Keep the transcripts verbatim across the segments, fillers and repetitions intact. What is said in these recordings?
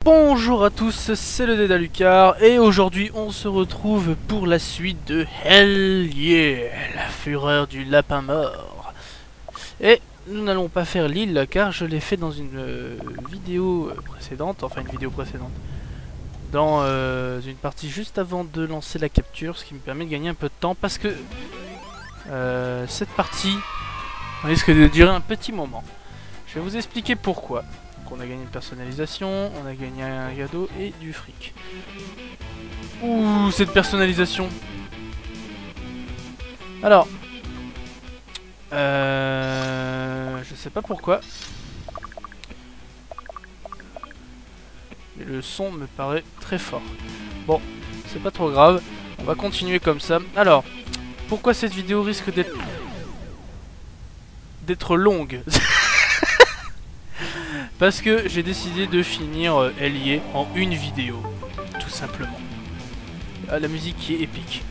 Bonjour à tous, c'est le Dédalucar et aujourd'hui on se retrouve pour la suite de Hell Yeah, la fureur du lapin mort. Et nous n'allons pas faire l'île car je l'ai fait dans une euh, vidéo précédente, enfin une vidéo précédente, dans euh, une partie juste avant de lancer la capture, ce qui me permet de gagner un peu de temps parce que euh, cette partie risque de durer un petit moment. Je vais vous expliquer pourquoi. On a gagné une personnalisation, on a gagné un cadeau et du fric. Ouh, cette personnalisation. Alors, euh, je sais pas pourquoi, mais le son me paraît très fort. Bon, c'est pas trop grave, on va continuer comme ça. Alors, pourquoi cette vidéo risque d'être d'être longue? Parce que j'ai décidé de finir euh, Hell Yeah en une vidéo, tout simplement. Ah, la musique qui est épique.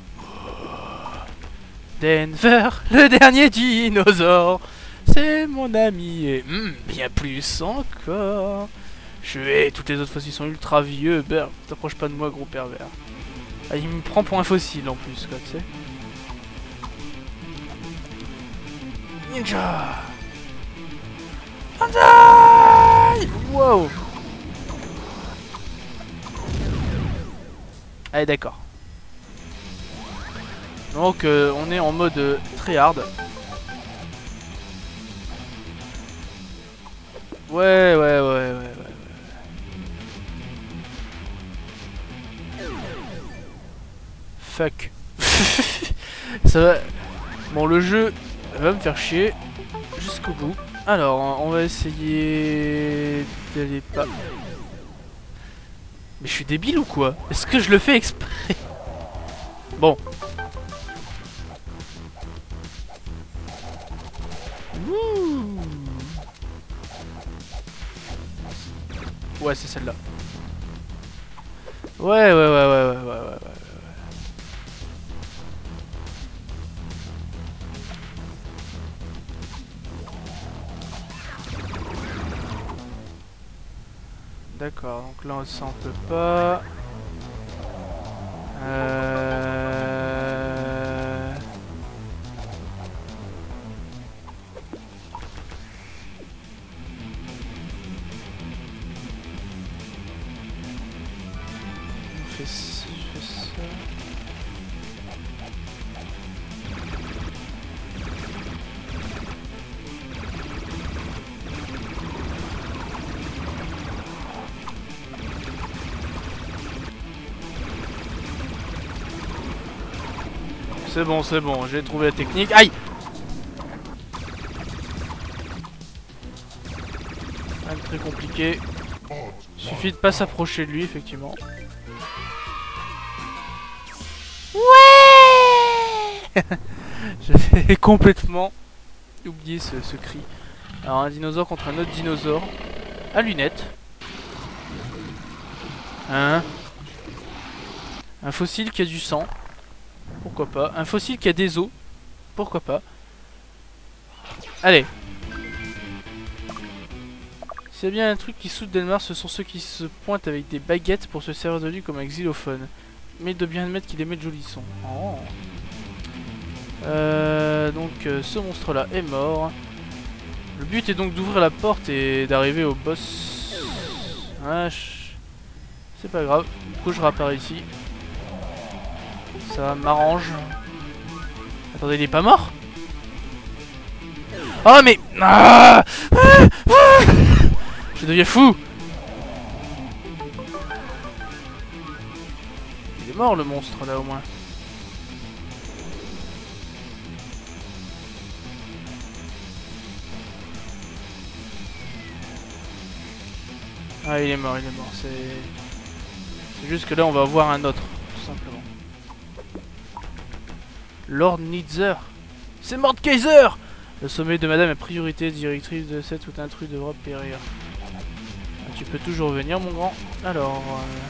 Denver, le dernier dinosaure, c'est mon ami et mm, bien plus encore. Je hais, toutes les autres fossiles sont ultra vieux. Ber, t'approches pas de moi, gros pervers. Ah, il me prend pour un fossile en plus, quoi, tu sais. Ninja. Banzai! Wow! Allez, d'accord. Donc, euh, on est en mode euh, très hard. Ouais, ouais, ouais, ouais, ouais. ouais. Fuck. Ça va. Bon, le jeu va me faire chier jusqu'au bout. Alors, on va essayer d'aller pas... Mais je suis débile ou quoi? Est-ce que je le fais exprès? Bon. Ouh. Ouais, c'est celle-là. Ouais, ouais, ouais, ouais, ouais, ouais, ouais, ouais. D'accord, donc là ça on peut pas. Euh... On fait ça. Je fais ça. C'est bon, c'est bon, j'ai trouvé la technique. Aïe! Rien de très compliqué. Suffit de pas s'approcher de lui, effectivement. Ouais! J'avais complètement oublié ce, ce cri. Alors, un dinosaure contre un autre dinosaure. À lunettes. Hein? Un fossile qui a du sang. Pourquoi pas. Un fossile qui a des os. Pourquoi pas. Allez. S'il y a bien un truc qui soude Delmar, ce sont ceux qui se pointent avec des baguettes pour se servir de lui comme un xylophone. Mais de bien admettre qu'il émet de jolis sons. Oh. Euh, donc euh, ce monstre là est mort. Le but est donc d'ouvrir la porte et d'arriver au boss. Ah, c'est pas grave. Du coup je réapparais ici. Ça m'arrange. Attendez, il est pas mort? Oh mais... Ah ah ah je deviens fou. Il est mort le monstre là au moins. Ah il est mort, il est mort. C'est... C'est juste que là on va voir un autre, tout simplement. Lord Nitzer. C'est Mordekaiser. Le sommet de madame est priorité directrice de cette tout intrus devra périr. Ah, tu peux toujours venir mon grand. Alors... Euh...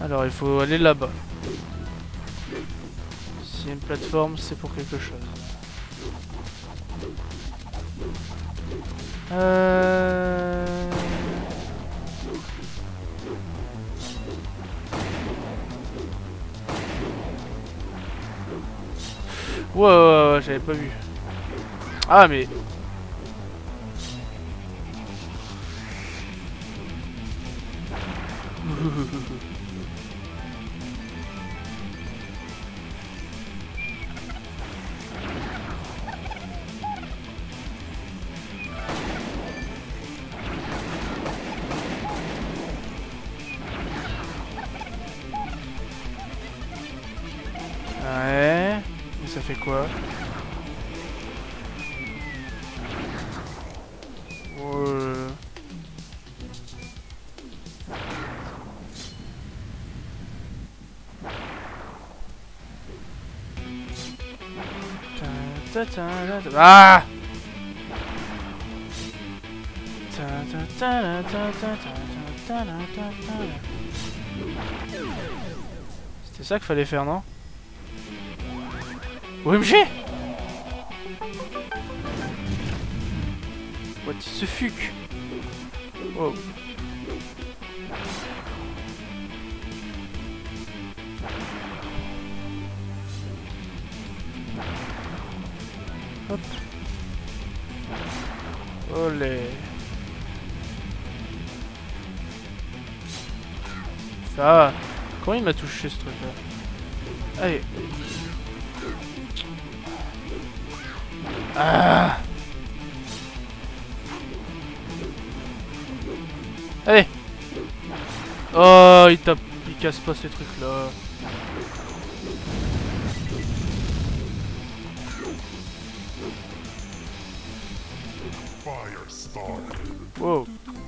Alors il faut aller là-bas. S'il y a une plateforme, c'est pour quelque chose. Euh... Ouais, ouais, ouais, j'avais pas vu. Ah mais... Ouais... Mais ça fait quoi? Euh... Ah! C'était ça qu'il fallait faire, non? O M G! What the fuck? Wow. Hop. Olé. Ça va. Comment il m'a touché ce truc là? Allez. Ah. Allez. Oh, il tape. Il casse pas ces trucs là. Wow.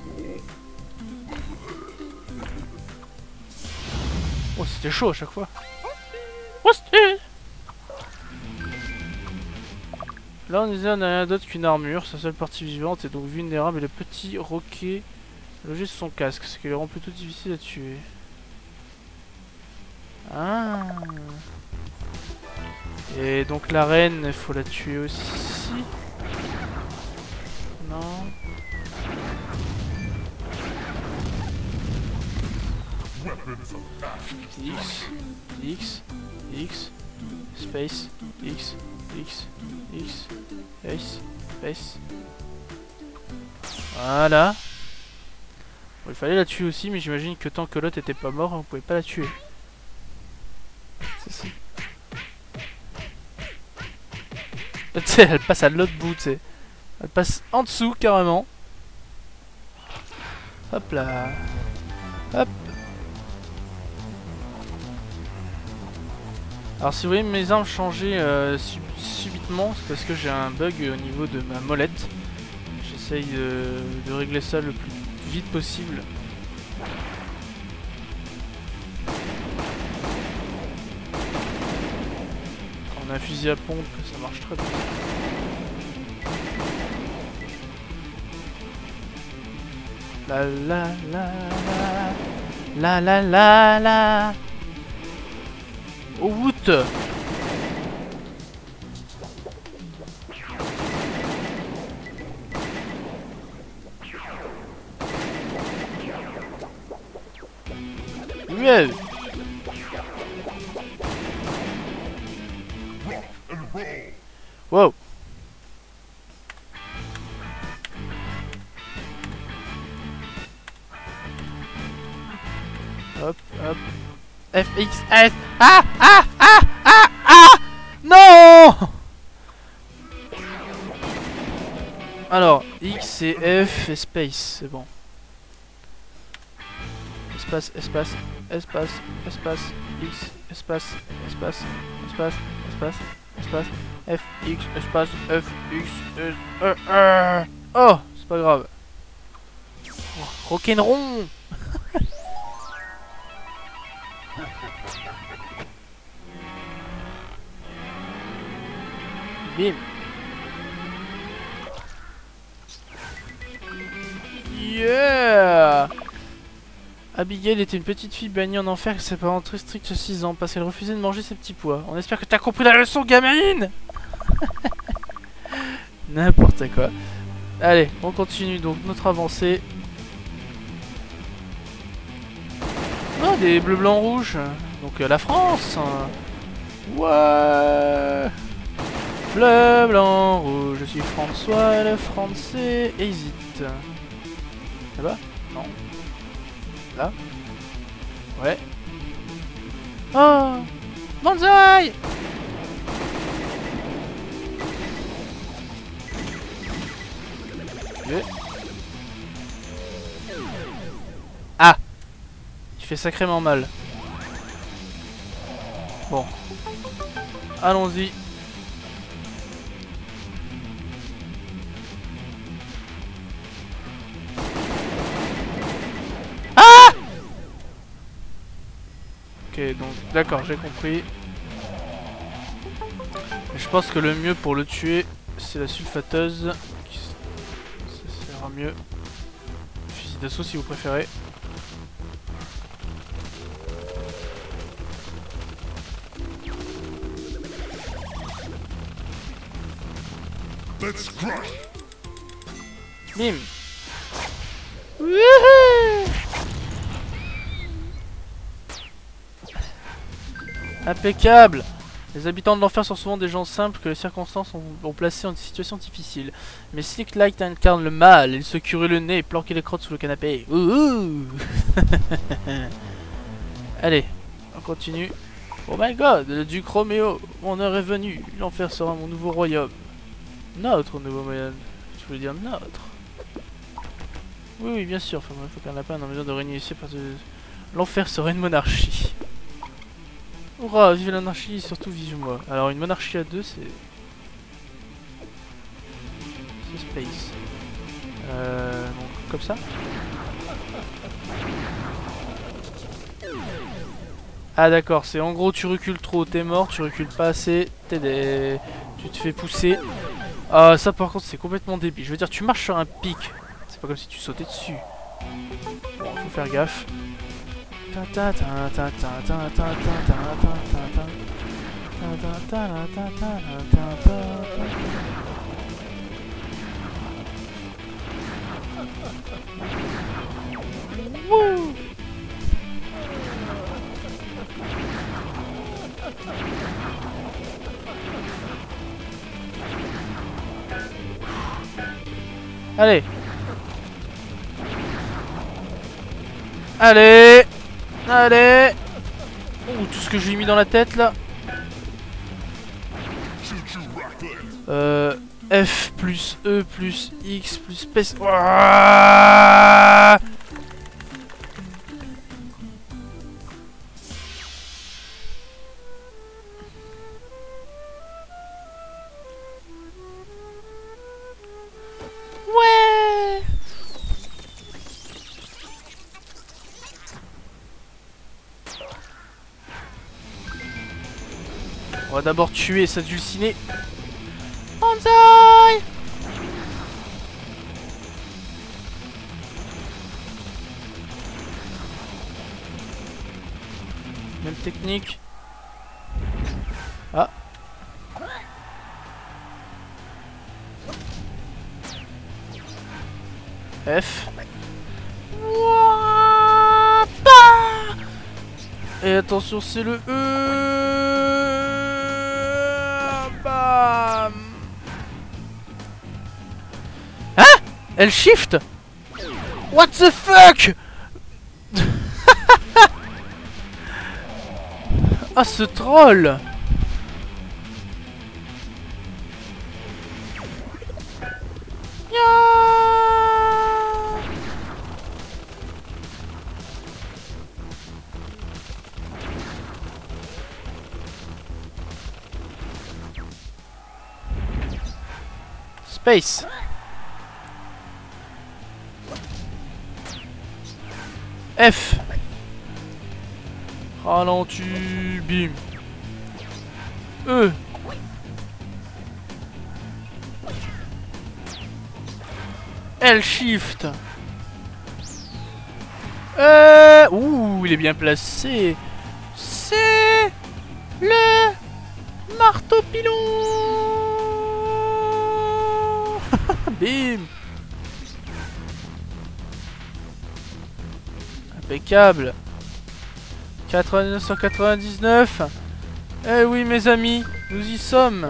Oh, c'était chaud à chaque fois. Là, on disait on n'a rien d'autre qu'une armure. Sa seule partie vivante est donc vulnérable et le petit roquet logé sur son casque, ce qui le rend plutôt difficile à tuer. Ah. Et donc la reine, il faut la tuer aussi. Non. X, X, X, space, X, X, X, space, space. Voilà. Bon, il fallait la tuer aussi, mais j'imagine que tant que l'autre était pas mort, on pouvait pas la tuer. C'est ça. Tu sais, elle passe à l'autre bout, tu sais. Elle passe en dessous, carrément. Hop là. Hop. Alors si vous voyez mes armes changer euh, sub subitement, c'est parce que j'ai un bug au niveau de ma molette. J'essaye de, de régler ça le plus vite possible. Quand on a un fusil à pompe, ça marche très bien. La la la la la la la la. Oh woot. Yeah. Wow. Hop, hop. F X S. Ah, ah, ah, ah, ah. Non. Alors, X et F et space, c'est bon. Espace, espace, espace, espace, X, espace, espace, espace, espace, espace, F, X, espace, F, X, S, E, E. Oh, c'est pas grave. Oh, rock'n'roll. Bim. Yeah. Abigail était une petite fille bannie en enfer avec ses parents très stricts à six ans parce qu'elle refusait de manger ses petits pois. On espère que t'as compris la leçon, gamine. N'importe quoi. Allez, on continue donc notre avancée. Oh, des bleus, blancs, rouges. Donc euh, la France. Ouais. Bleu, blanc, rouge. Je suis François, le français hésite. Là-bas? Non. Là? Ouais. Oh! Banzai! Yeah. Ah! Il fait sacrément mal. Bon. Allons-y. Ah! Ok, donc d'accord, j'ai compris. Je pense que le mieux pour le tuer, c'est la sulfateuse. Ça sera mieux. Fusil d'assaut si vous préférez. Bim. Wouhou. Impeccable. Les habitants de l'enfer sont souvent des gens simples que les circonstances ont, ont placés en situation difficile. Mais Slick Light incarne le mal, il se curait le nez et planquait les crottes sous le canapé. Ouh. Allez, on continue. Oh my god, le duc Roméo, mon heure est venue, l'enfer sera mon nouveau royaume. Notre nouveau royaume, je voulais dire notre. Oui, oui, bien sûr, il faut qu'un lapin ait en mesure de régner ici parce que l'enfer serait une monarchie. Hurrah, vive l'anarchie, surtout vive moi. Alors une monarchie à deux, c'est... C'est space. Euh... Donc, comme ça. Ah d'accord, c'est en gros tu recules trop, t'es mort, tu recules pas assez, t'es des... tu te fais pousser. Ah ça par contre c'est complètement débile. Je veux dire tu marches sur un pic, c'est pas comme si tu sautais dessus. Bon, faut faire gaffe. Wouh. Allez. Allez. Allez. Oh, tout ce que j'ai mis dans la tête là. Euh, F plus E plus X plus space. Ouah. Ouais. On va d'abord tuer sa dulcinée. Banzai. Même technique. Ah. F. Ouah, bah. Et attention, c'est le E. Bam. Hein? Elle shift? What the fuck? Ah, ce troll! Space. F. Ralenti. Bim. E. L shift. Euh... Ouh, il est bien placé. C'est le marteau pilon. Bim. Impeccable. quatre-vingt-neuf cent quatre-vingt-dix-neuf. Eh oui mes amis, nous y sommes.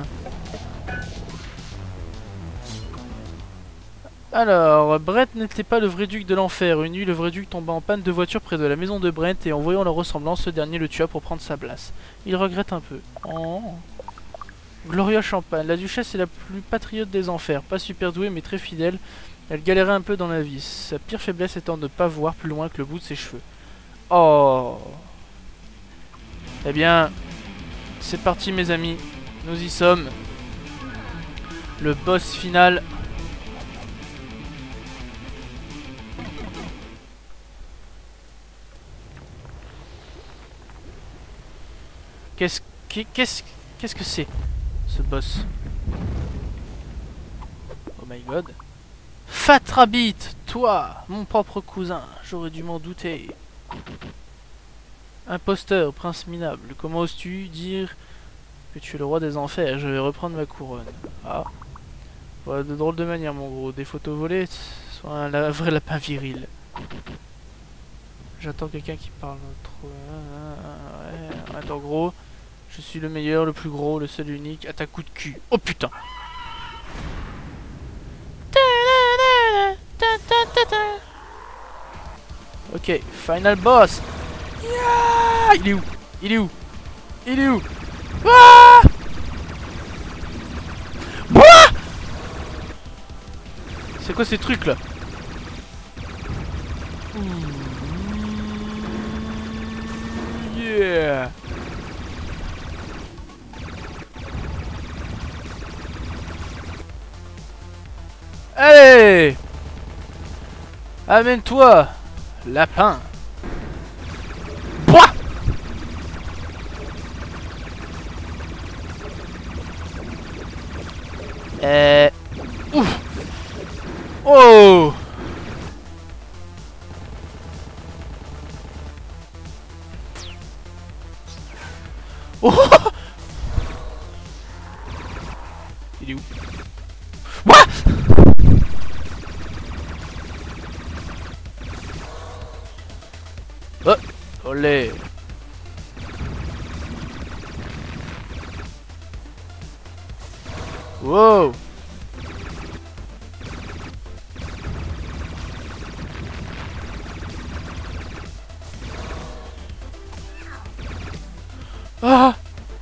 Alors, Brent n'était pas le vrai duc de l'enfer. Une nuit, le vrai duc tomba en panne de voiture près de la maison de Brent et en voyant leur ressemblance, ce dernier le tua pour prendre sa place. Il regrette un peu. Oh. Gloria Champagne. La duchesse est la plus patriote des enfers. Pas super douée mais très fidèle. Elle galérait un peu dans la vie. Sa pire faiblesse étant de ne pas voir plus loin que le bout de ses cheveux. Oh. Eh bien, c'est parti mes amis. Nous y sommes. Le boss final. Qu'est-ce qu'est-ce qu'est-ce que c'est ce boss? Oh my god. Fat Rabbit, toi, mon propre cousin, j'aurais dû m'en douter. Imposteur, prince minable, comment oses-tu dire que tu es le roi des enfers? Je vais reprendre ma couronne. Ah. Voilà de drôles de manière mon gros. Des photos volées, soit un la vrai lapin viril. J'attends quelqu'un qui parle trop. Ouais. Attends gros. Je suis le meilleur, le plus gros, le seul unique, à ta coup de cul. Oh putain. Ok, final boss. Yeah. Il est où? Il est où? Il est où? Ah. C'est quoi ces trucs là? Yeah. Allez! Amène-toi, lapin! Bois! Euh... Ouf! Oh! Oh! Il est où? What? Oh! Olé! Wow! Ah!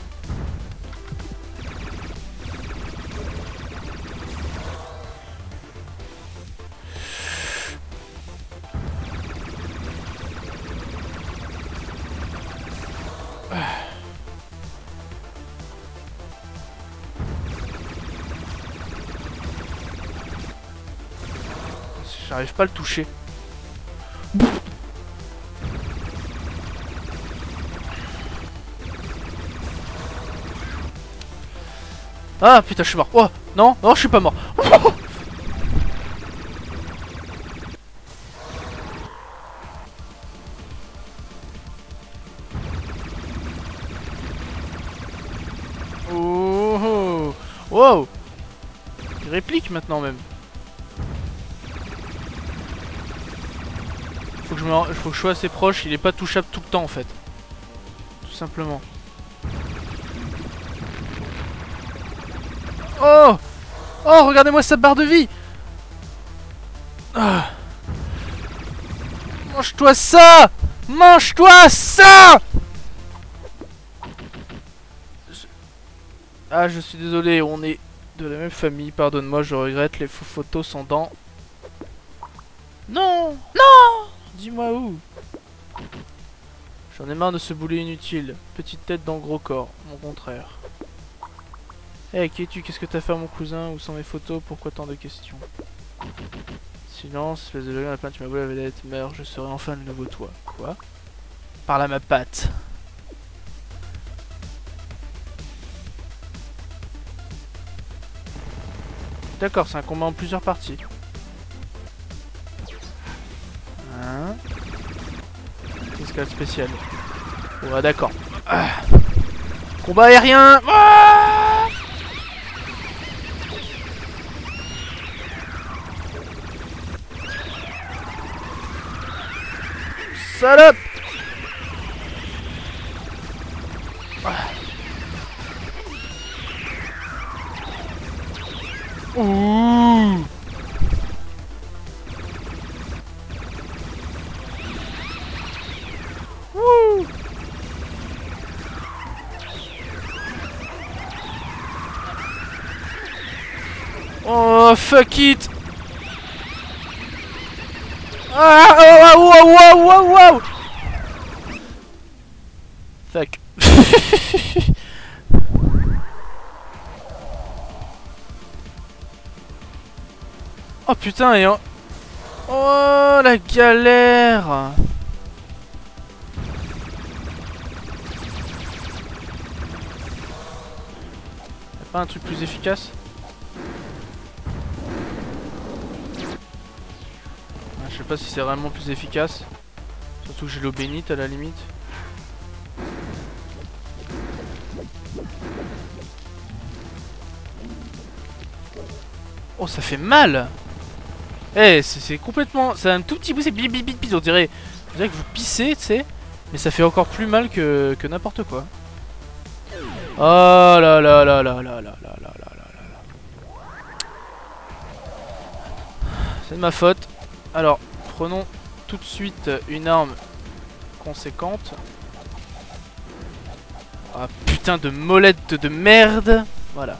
J'arrive pas à le toucher. Ah putain, je suis mort. Oh non, non, je suis pas mort. Oh, wow. Il réplique maintenant même. Faut que je me, faut que je sois assez proche. Il est pas touchable tout le temps en fait. Tout simplement. Oh! Oh, regardez-moi sa barre de vie! Ah. Mange-toi ça! Mange-toi ça! Je... Ah, je suis désolé, on est de la même famille, pardonne-moi, je regrette, les faux photos sont dans... Non! Non! Dis-moi où? J'en ai marre de ce boulet inutile. Petite tête dans gros corps, mon contraire. Eh, hey, qui es-tu? Qu'est-ce que t'as fait à mon cousin? Où sont mes photos? Pourquoi tant de questions? Silence, espèce de lapin, lapin, tu m'as volé la vedette. Meurs, je serai enfin le nouveau toi. Quoi? Parle à ma patte. D'accord, c'est un combat en plusieurs parties. Hein? escalade spéciale. Ouais, d'accord. Ah. Combat aérien. Ah. Salope. Ah. Ouh. Ouh. Oh fuck it. Ah, oh, wow, wow, wow, wow. Fuck. Oh putain, et en... Oh la galère. Y'a pas un truc plus efficace? ah, Je sais pas si c'est vraiment plus efficace. Surtout que j'ai l'eau bénite à la limite. Oh ça fait mal. Eh hey, c'est complètement... C'est un tout petit bout, c'est bip bip bip. On dirait, on dirait que vous pissez, tu sais. Mais ça fait encore plus mal que, que n'importe quoi. Oh là là là là là là là là là là là. C'est de ma faute. Alors, prenons tout de suite une arme conséquente. Ah putain de molette de merde. Voilà.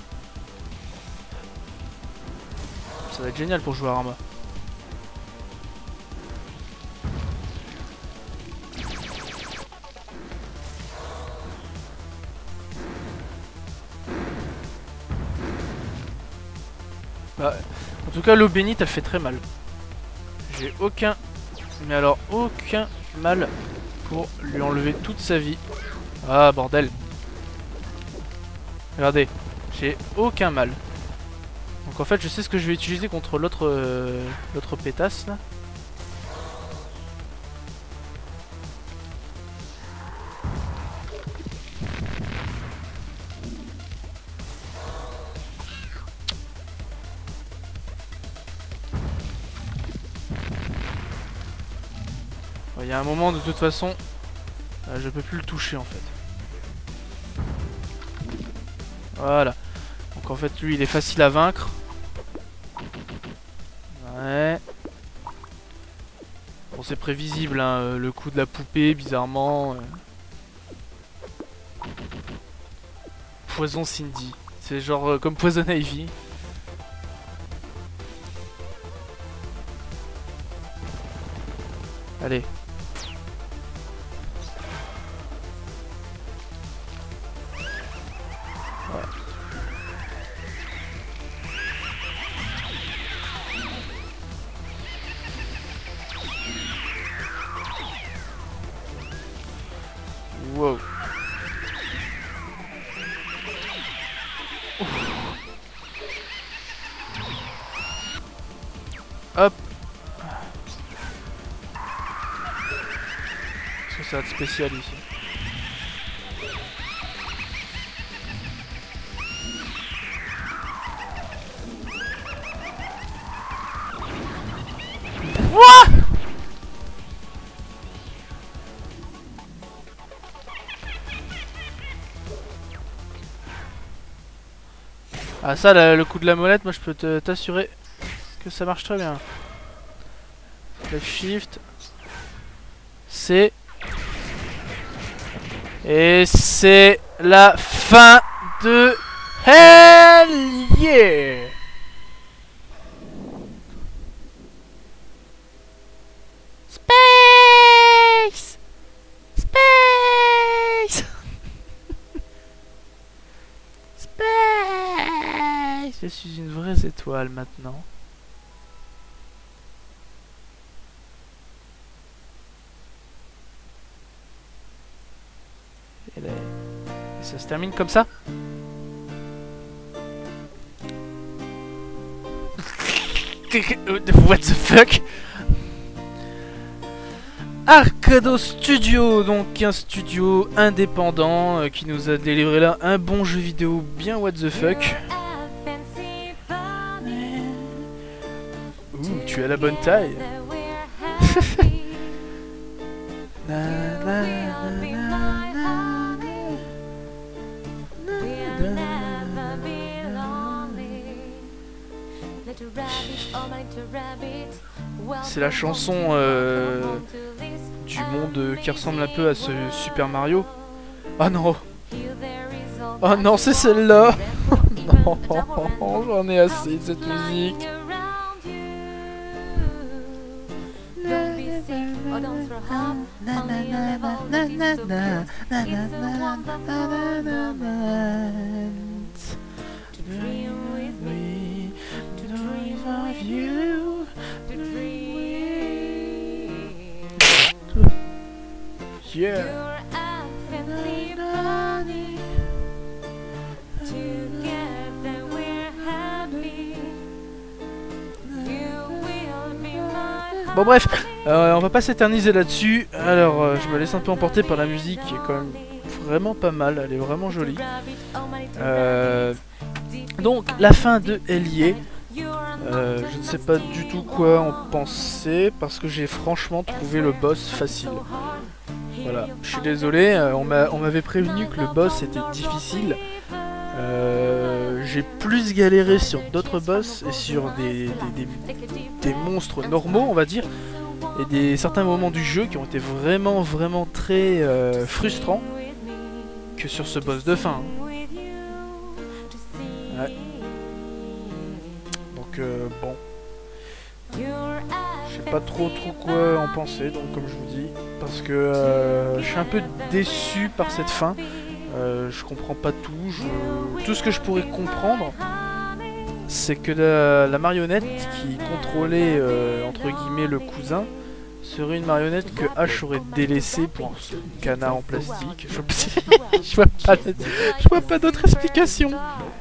Ça va être génial pour jouer à Arma. Bah, en tout cas, l'eau bénite, elle fait très mal. J'ai aucun, mais alors aucun mal pour lui enlever toute sa vie. Ah, bordel. Regardez, j'ai aucun mal. Donc en fait, je sais ce que je vais utiliser contre l'autre euh, l'autre pétasse là. Il y a un moment de toute façon, euh, je peux plus le toucher en fait. Voilà. Donc en fait, lui, il est facile à vaincre. Ouais. Bon, c'est prévisible, hein, le coup de la poupée, bizarrement. Euh... Poison Cindy. C'est genre euh, comme Poison Ivy. Allez. Ouais. Wow. Ouf. Hop. Qu'est-ce que ça a de spécial ici? What? Ah ça, le, le coup de la molette, moi je peux t'assurer que ça marche très bien. Left shift. C'est... Et c'est la fin de Hell Yeah! Space! Space! Space! Je suis une vraie étoile maintenant. Et, là, et ça se termine comme ça. What the fuck? Arc Arcado Studio, donc un studio indépendant euh, qui nous a délivré là un bon jeu vidéo bien what the fuck. Ouh, tu as la bonne taille. Na, na, na, na, na. C'est la chanson euh, du monde euh, qui ressemble un peu à ce Super Mario. Ah non. Oh non, c'est celle-là. Non, j'en ai assez de cette musique. Yeah. Bon bref, euh, on va pas s'éterniser là-dessus. Alors euh, je me laisse un peu emporter par la musique qui est quand même vraiment pas mal, elle est vraiment jolie. Euh, donc la fin de Hellier. Euh, je ne sais pas du tout quoi en penser parce que j'ai franchement trouvé le boss facile. Voilà, je suis désolé, euh, on m'avait prévenu que le boss était difficile. Euh, j'ai plus galéré sur d'autres boss et sur des, des, des, des monstres normaux, on va dire, et des certains moments du jeu qui ont été vraiment vraiment très euh, frustrants que sur ce boss de fin. Ouais. Donc euh, bon, je sais pas trop trop quoi en penser, donc comme je vous dis, parce que euh, je suis un peu déçu par cette fin. Euh, je comprends pas tout. Je... Tout ce que je pourrais comprendre, c'est que la, la marionnette qui contrôlait euh, entre guillemets le cousin serait une marionnette que Ash aurait délaissée pour un canard en plastique. Je, je vois pas, je vois pas d'autre explication.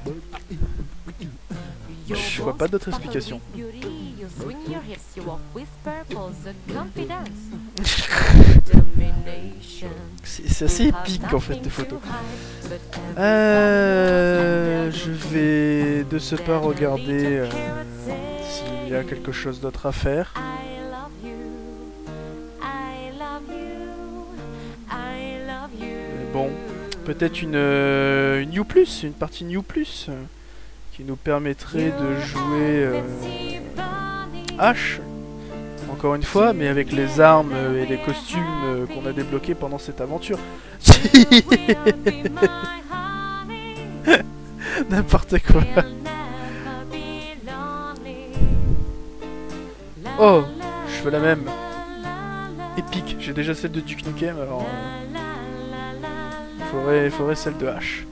Je vois pas d'autre explication. C'est assez épique en fait de photos. Euh, je vais de ce pas regarder euh, s'il y a quelque chose d'autre à faire. Mais bon, peut-être une, euh, une New Plus, une partie New Plus euh, qui nous permettrait de jouer euh, Ash. Encore une fois, mais avec les armes et les costumes euh, qu'on a débloqués pendant cette aventure. N'importe quoi. Oh, je fais la même. Épique. J'ai déjà celle de Duke Nukem, alors il euh, faudrait, faudrait celle de Ash.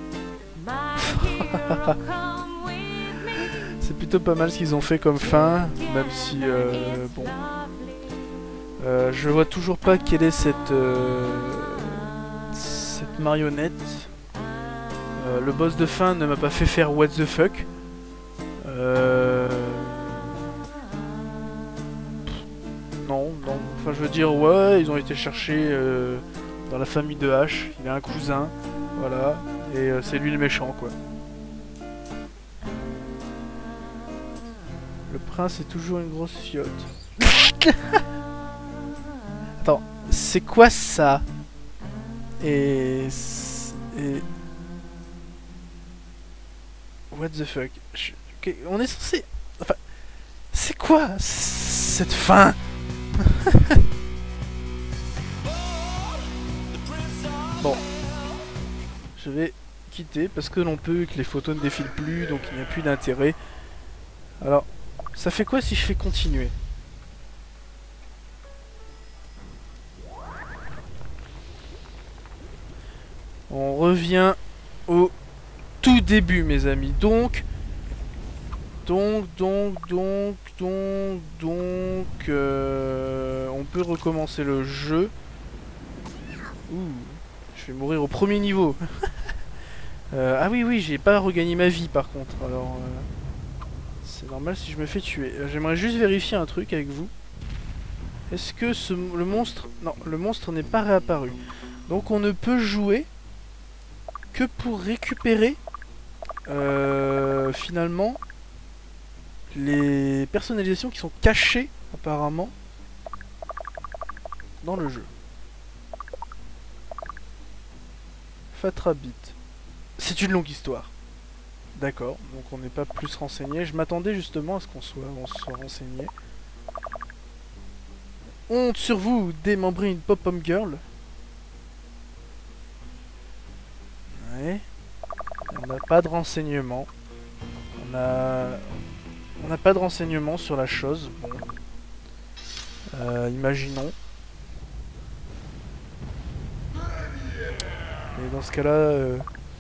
C'est plutôt pas mal ce qu'ils ont fait comme fin, même si euh, bon, euh, je vois toujours pas quelle est cette euh, cette marionnette. Euh, le boss de fin ne m'a pas fait faire what the fuck. Euh... Non, non. Enfin, je veux dire, ouais, ils ont été chercher euh, dans la famille de Ash. Il a un cousin, voilà, et euh, c'est lui le méchant, quoi. Le prince est toujours une grosse fiotte. Attends, c'est quoi ça? Et... Et... What the fuck? Je... Okay, on est censé... Enfin... C'est quoi cette fin? Bon. Je vais quitter parce que l'on peut, que les photos ne défilent plus, donc il n'y a plus d'intérêt. Alors... Ça fait quoi si je fais continuer? On revient au tout début, mes amis. Donc, donc, donc, donc, donc, donc, euh, on peut recommencer le jeu. Ouh, je vais mourir au premier niveau. euh, ah oui, oui, j'ai pas regagné ma vie par contre. Alors. Euh... C'est normal si je me fais tuer. J'aimerais juste vérifier un truc avec vous. Est-ce que ce, le monstre... Non, le monstre n'est pas réapparu. Donc on ne peut jouer que pour récupérer euh, finalement les personnalisations qui sont cachées apparemment dans le jeu. Fat Rabbit. C'est une longue histoire. D'accord, donc on n'est pas plus renseigné. Je m'attendais justement à ce qu'on soit, on soit renseigné. Honte sur vous, démembrer une pop-up girl. Ouais. On n'a pas de renseignements. On a... On n'a pas de renseignements sur la chose. Bon. Euh, imaginons. Et dans ce cas-là... Euh...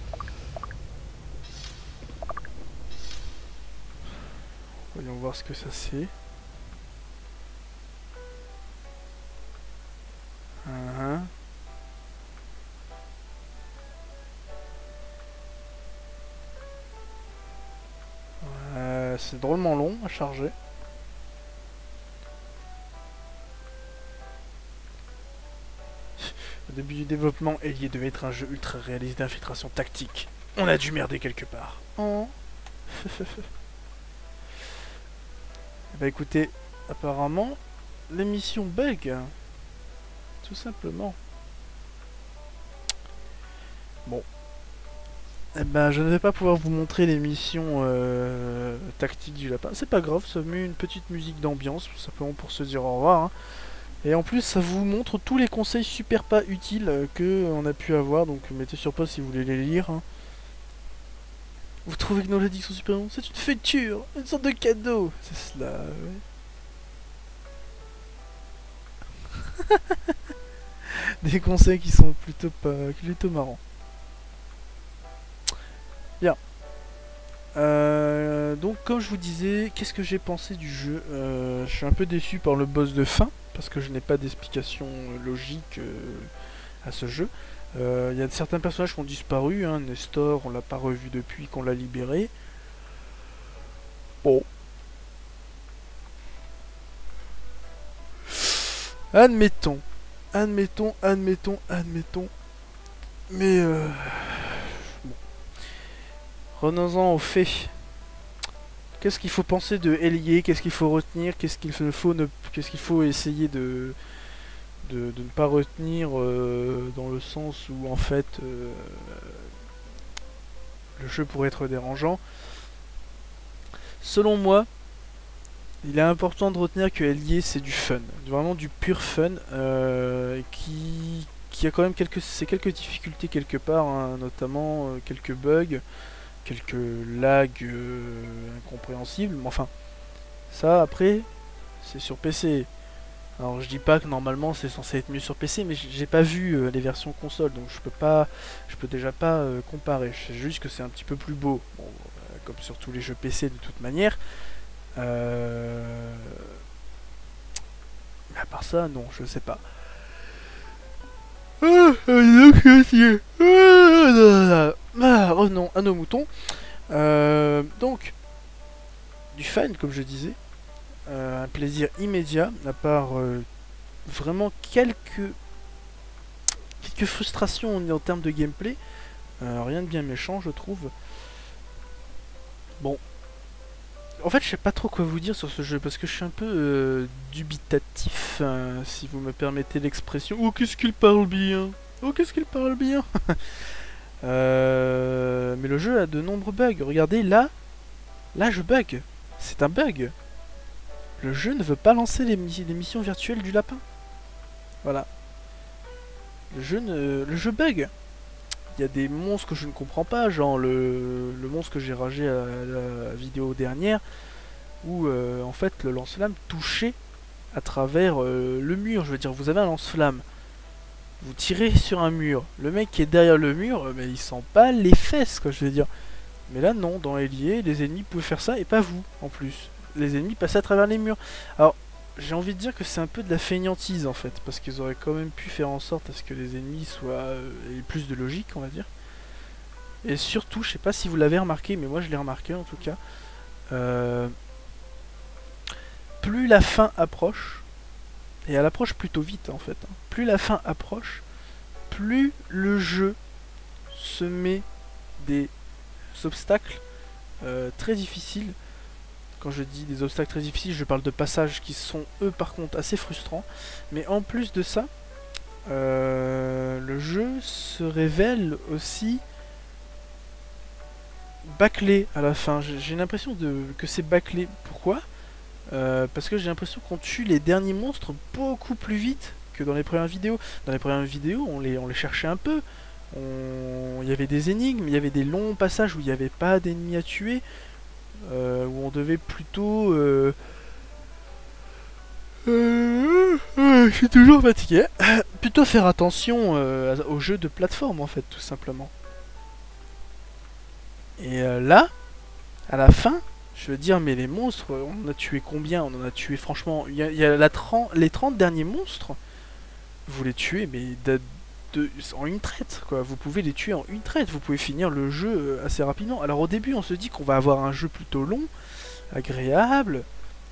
Voyons voir ce que ça c'est. Uh-huh. euh, C'est drôlement long à charger. Au début du développement, Ellier devait être un jeu ultra réaliste d'infiltration tactique. On a dû merder quelque part. Oh. Bah écoutez, apparemment, l'émission bug. Tout simplement. Bon. Eh ben, je ne vais pas pouvoir vous montrer l'émission euh, tactique du lapin. C'est pas grave, ça met une petite musique d'ambiance, tout simplement pour se dire au revoir. Hein. Et en plus, ça vous montre tous les conseils super pas utiles euh, que on a pu avoir. Donc, mettez sur pause si vous voulez les lire. Hein. Vous trouvez que nos ladies sont super bons? C'est une féture, une sorte de cadeau. C'est cela, ouais. Des conseils qui sont plutôt pas plutôt marrants. Bien. Euh, donc comme je vous disais, qu'est-ce que j'ai pensé du jeu? euh, Je suis un peu déçu par le boss de fin, parce que je n'ai pas d'explication logique euh, à ce jeu. Il euh, y a certains personnages qui ont disparu, hein. Nestor, on l'a pas revu depuis qu'on l'a libéré. Bon. Admettons. Admettons, admettons, admettons. Mais euh... bon. Revenons-en aux faits. Qu'est-ce qu'il faut penser de Ellier? Qu'est-ce qu'il faut retenir? Qu'est-ce qu'il faut ne... Qu'est-ce qu'il faut essayer de... de de ne pas retenir euh, dans le sens où en fait euh, le jeu pourrait être dérangeant. Selon moi, il est important de retenir que Ellier c'est du fun, vraiment du pur fun, euh, qui, qui a quand même quelques, c'est quelques difficultés quelque part, hein, notamment euh, quelques bugs, quelques lags euh, incompréhensibles, mais enfin, ça après, c'est sur P C. Alors je dis pas que normalement c'est censé être mieux sur P C, mais j'ai pas vu euh, les versions console, donc je peux pas, je peux déjà pas euh, comparer. Je sais juste que c'est un petit peu plus beau, bon, euh, comme sur tous les jeux P C de toute manière. Euh... Mais à part ça, non, je sais pas. Ah, revenons à nos moutons. Euh, donc, du fan, comme je disais. Euh, un plaisir immédiat, à part euh, vraiment quelques quelques frustrations en termes de gameplay. Euh, rien de bien méchant, je trouve. Bon. En fait, je sais pas trop quoi vous dire sur ce jeu, parce que je suis un peu euh, dubitatif, hein, si vous me permettez l'expression. Oh, qu'est-ce qu'il parle bien! Oh, qu'est-ce qu'il parle bien! euh, Mais le jeu a de nombreux bugs. Regardez, là, là, je bug. C'est un bug. Le jeu ne veut pas lancer les, les missions virtuelles du lapin. Voilà. Le jeu, ne, le jeu bug. Il y a des monstres que je ne comprends pas, genre le, le monstre que j'ai ragé à la vidéo dernière, où euh, en fait le lance-flamme touchait à travers euh, le mur. Je veux dire, vous avez un lance-flamme, vous tirez sur un mur, le mec qui est derrière le mur, mais il sent pas les fesses, quoi, je veux dire. Mais là non, dans Ellier, les ennemis pouvaient faire ça et pas vous, en plus. Les ennemis passaient à travers les murs. Alors, j'ai envie de dire que c'est un peu de la fainéantise en fait, parce qu'ils auraient quand même pu faire en sorte à ce que les ennemis soient euh, aient plus de logique, on va dire. Et surtout, je sais pas si vous l'avez remarqué, mais moi je l'ai remarqué en tout cas. Euh, plus la fin approche, Et elle approche plutôt vite en fait. Plus la fin approche, plus le jeu se met des obstacles euh, très difficiles. Quand je dis des obstacles très difficiles, je parle de passages qui sont eux par contre assez frustrants. Mais en plus de ça, euh, le jeu se révèle aussi bâclé à la fin. J'ai l'impression de que c'est bâclé. Pourquoi? euh, Parce que j'ai l'impression qu'on tue les derniers monstres beaucoup plus vite que dans les premières vidéos. Dans les premières vidéos, on les, on les cherchait un peu. On... Il y avait des énigmes, il y avait des longs passages où il n'y avait pas d'ennemis à tuer. Euh, où on devait plutôt... Euh... Euh... Euh, je suis toujours fatigué. Plutôt faire attention euh, aux jeux de plateforme en fait, tout simplement. Et euh, là, à la fin, je veux dire, mais les monstres, on en a tué combien? On en a tué franchement... Il y a, il y a la trente, les trente derniers monstres, vous les tuez, mais de, de, en une traite, quoi. Vous pouvez les tuer en une traite, vous pouvez finir le jeu assez rapidement. Alors au début, on se dit qu'on va avoir un jeu plutôt long, agréable,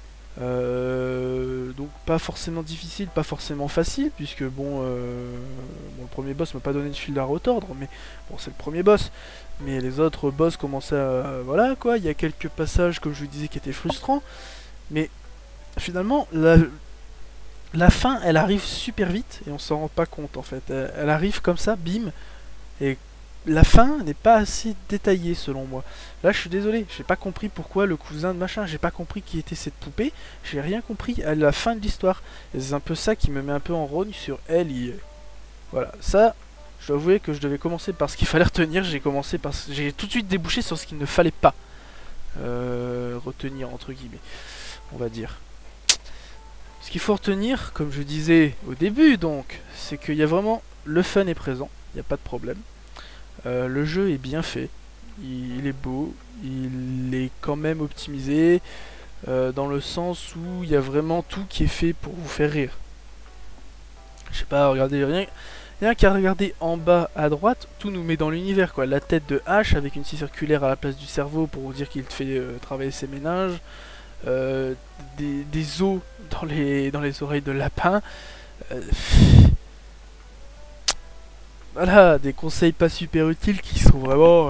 euh, donc pas forcément difficile, pas forcément facile, puisque bon, euh, bon le premier boss m'a pas donné de fil à retordre, mais bon c'est le premier boss. Mais les autres boss commençaient à... Voilà quoi, il y a quelques passages, comme je vous disais, qui étaient frustrants. Mais finalement, la, la fin, elle arrive super vite et on s'en rend pas compte en fait. Elle, elle arrive comme ça, bim. Et la fin n'est pas assez détaillée selon moi. Là, je suis désolé, j'ai pas compris pourquoi le cousin de machin, j'ai pas compris qui était cette poupée. J'ai rien compris à la fin de l'histoire. Et c'est un peu ça qui me met un peu en rogne sur Ellie. Voilà, ça... Je dois avouer que je devais commencer par ce qu'il fallait retenir, j'ai commencé par... J'ai tout de suite débouché sur ce qu'il ne fallait pas euh, retenir, entre guillemets, on va dire. Ce qu'il faut retenir, comme je disais au début, donc, c'est qu'il y a vraiment... Le fun est présent, il n'y a pas de problème. Euh, le jeu est bien fait, il, il est beau, il est quand même optimisé, euh, dans le sens où il y a vraiment tout qui est fait pour vous faire rire. Je sais pas, regardez, rien... Rien qu'à regarder en bas à droite, tout nous met dans l'univers quoi. La tête de H avec une scie circulaire à la place du cerveau pour vous dire qu'il fait euh, travailler ses méninges. Euh, des, des os dans les, dans les oreilles de lapin. Euh, voilà, des conseils pas super utiles qui sont vraiment...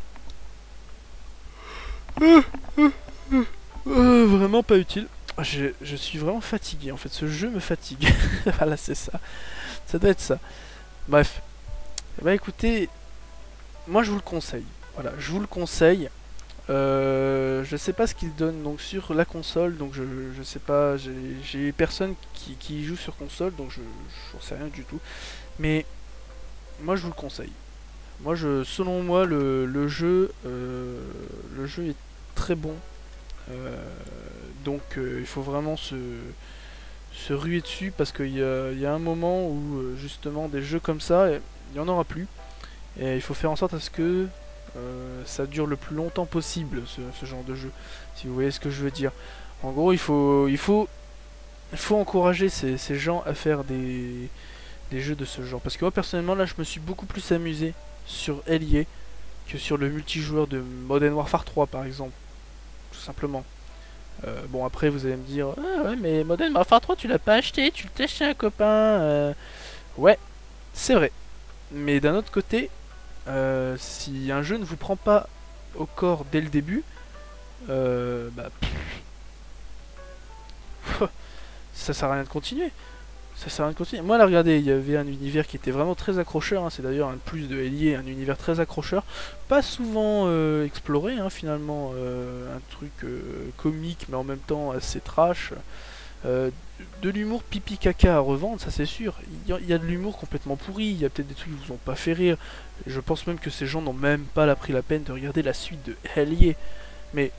Euh, euh, vraiment pas utiles. Je, je suis vraiment fatigué en fait, ce jeu me fatigue. Voilà, c'est ça. Ça doit être ça. Bref, bah écoutez, moi je vous le conseille. Voilà, je vous le conseille. Euh, je sais pas ce qu'il donne donc sur la console, donc je, je sais pas. J'ai personne qui, qui joue sur console, donc je j'en sais rien du tout. Mais moi je vous le conseille. Moi, je, selon moi, le, le jeu, euh, le jeu est très bon. Euh, donc euh, il faut vraiment se se ruer dessus parce qu'il y, y a un moment où euh, justement des jeux comme ça, il n'y en aura plus. Et il faut faire en sorte à ce que euh, ça dure le plus longtemps possible, ce, ce genre de jeu. Si vous voyez ce que je veux dire. En gros, il faut, il faut, il faut encourager ces, ces gens à faire des, des jeux de ce genre. Parce que moi, personnellement, là, je me suis beaucoup plus amusé sur Ellie que sur le multijoueur de Modern Warfare trois, par exemple. Tout simplement. Euh, bon après vous allez me dire ah ouais mais Modern Warfare trois tu l'as pas acheté, tu l'as acheté à un copain. euh... Ouais c'est vrai. Mais d'un autre côté euh, si un jeu ne vous prend pas au corps dès le début euh, bah ça sert à rien de continuer. Ça sert à rien de continuer. Moi là regardez, il y avait un univers qui était vraiment très accrocheur, hein. C'est d'ailleurs un plus de Ellie, un univers très accrocheur. Pas souvent euh, exploré hein, finalement, euh, un truc euh, comique mais en même temps assez trash. Euh, de l'humour pipi caca à revendre, ça c'est sûr. Il y, y a de l'humour complètement pourri, il y a peut-être des trucs qui vous ont pas fait rire. Je pense même que ces gens n'ont même pas la pris la peine de regarder la suite de Ellie. Mais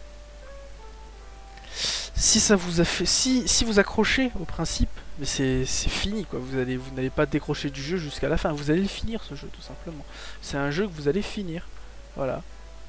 si ça vous a fait, si, si vous accrochez au principe, mais c'est fini quoi. Vous allez, vous n'allez pas décrocher du jeu jusqu'à la fin. Vous allez le finir ce jeu tout simplement. C'est un jeu que vous allez finir. Voilà.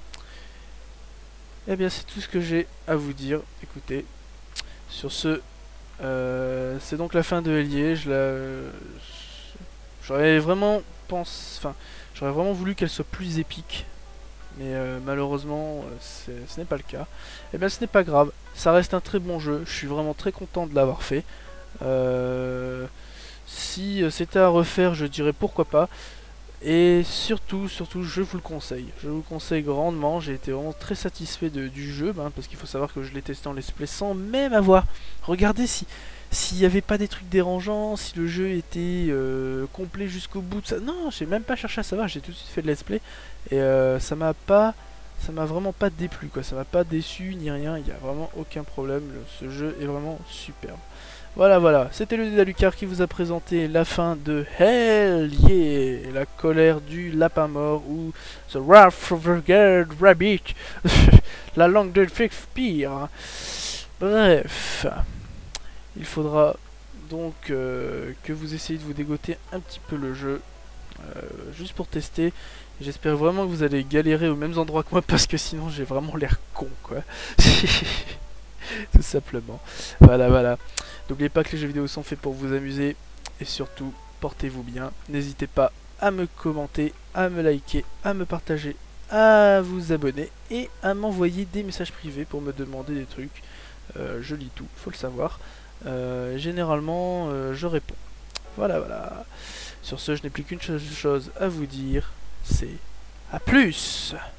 Et bien c'est tout ce que j'ai à vous dire. Écoutez, sur ce, euh, c'est donc la fin de Ellie. Je la, j'aurais vraiment pense, enfin, j'aurais vraiment voulu qu'elle soit plus épique. Mais euh, malheureusement, ce n'est pas le cas. Et bien ce n'est pas grave, ça reste un très bon jeu, je suis vraiment très content de l'avoir fait. Euh, si c'était à refaire, je dirais pourquoi pas. Et surtout, surtout, je vous le conseille. Je vous le conseille grandement. J'ai été vraiment très satisfait de, du jeu, ben, parce qu'il faut savoir que je l'ai testé en let's play sans même avoir regardé si s'il n'y avait pas des trucs dérangeants, si le jeu était euh, complet jusqu'au bout de ça. Non, j'ai même pas cherché à savoir. J'ai tout de suite fait le let's play et euh, ça m'a pas, ça m'a vraiment pas déplu, quoi. Ça m'a pas déçu ni rien. Il n'y a vraiment aucun problème. Le, ce jeu est vraiment superbe. Voilà, voilà, c'était le Dédalucard qui vous a présenté la fin de Hell Yeah, la colère du lapin mort, ou The Wrath of the Guard Rabbit, la langue de Shakespeare. Bref, il faudra donc euh, que vous essayez de vous dégoter un petit peu le jeu, euh, juste pour tester. J'espère vraiment que vous allez galérer aux mêmes endroits que moi, parce que sinon j'ai vraiment l'air con, quoi. Tout simplement. Voilà, voilà. N'oubliez pas que les jeux vidéo sont faits pour vous amuser. Et surtout, portez-vous bien. N'hésitez pas à me commenter, à me liker, à me partager, à vous abonner et à m'envoyer des messages privés pour me demander des trucs. Euh, je lis tout, faut le savoir. Euh, généralement, euh, je réponds. Voilà, voilà. Sur ce, je n'ai plus qu'une chose à vous dire. C'est à plus!